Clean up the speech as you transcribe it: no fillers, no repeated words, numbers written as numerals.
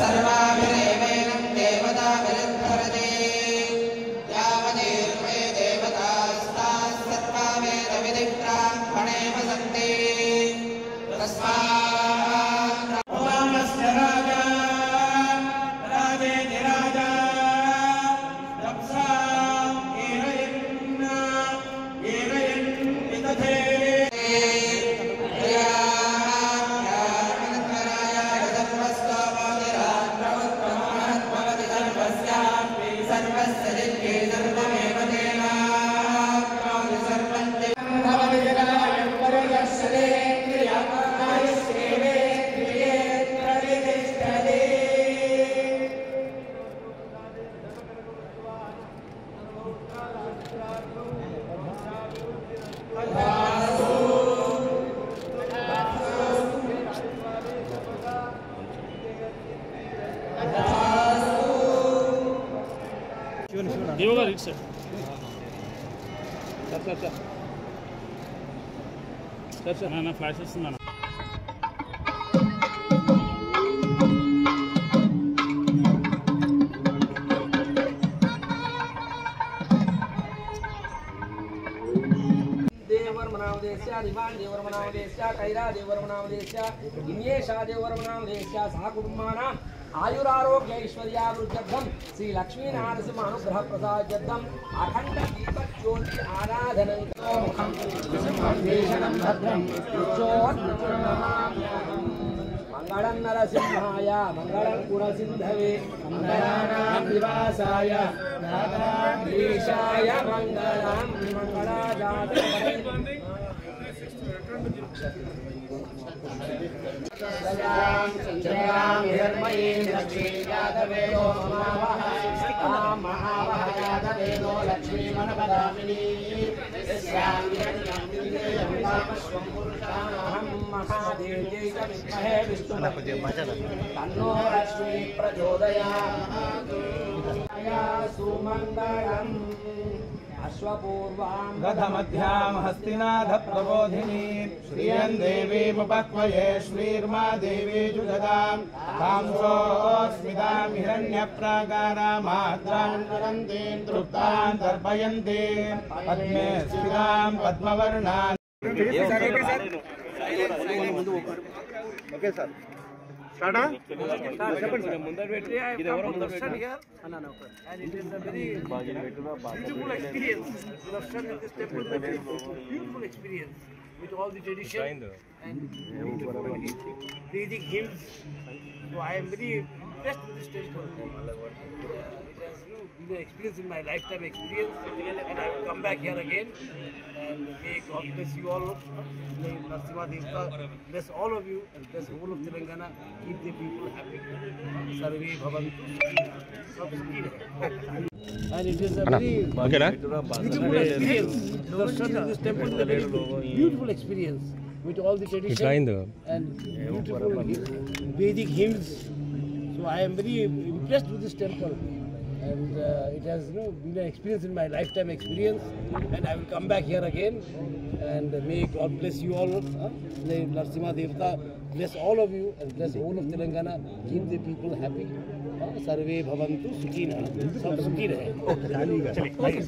सर्वाभिरेवेनं देवताभिरुद्धरते यावदेर्वे देवतास्ताः सर्वा वेदविधिब्राह्मणे वसन्ति तस्मात् ओमस्य राजा राजेति राजा तप्साम् एरयन् विदधे देवगा रीड सर सर ना फ्लैश वस्तुंदा देवर्मनामदेश्या दिवान देवर्मनामदेश्या कैरा देवर्मनामदेश्या इन्येषा देवर्मनामदेश्या सह कुटुंबाना आयुरारोग्य ऐश्वर्यावृद्ध्यर्थं श्री लक्ष्मी नरसिंह अनुग्रह प्रसाद्यर्थं अखंड दीप ज्योति आराधनं मुखं देशनं भद्रं मंगलं नरसिंहाय मंगलं गुणसिंधवे मंगलानां निवासाय नागाधीशाय मंगलं मंगलाजातये चंद्रां हिरण्मयीं लक्ष्मीं यादवेनो महावः यादवेनो लक्ष्मीमनपदामिनीं यस्यां हिरण्यं कामस्वं पुरुषामहं महादेव्यै च विद्महे विष्णुपत्न्यै तन्नो लक्ष्मी प्रचोदयात् सुमङ्गलम् अश्वपूर्वां गधमध्यां हस्तिनाथ प्रबोधिनी श्रियं देवीमुपक्वये श्रीर्मा देवी जुगदां तांसोऽस्मितां हिरण्यप्राकारामात्रां नरन्तीं तृप्तां तर्पयन्तीं पद्मे स्थितां पद्मवर्णां ओके सर Start ముందర పెట్టి ఇది ఎవరో ముందర పెట్టి అన్న okay and it is a very beautiful experience darshan in this temple beautiful experience with all the tradition and Vedic hymns so I am very impressed with this temple it has been an experience in my lifetime experience and I will come back here again and may God bless you all may Narasimha Devta bless all of you and bless the whole of Telangana keep the people happy sarve bhavantu sab sukhi rahe and it is a very beautiful experience darshan in this temple is a very beautiful experience with all the tradition and beautiful Vedic hymns so I am very impressed with this temple and it has been an experience in my lifetime experience and I will come back here again and may God bless you all may Narasimha Devta bless all of you and bless all of Telangana keep the people happy sarve bhavantu sukhina sab sukhi rahe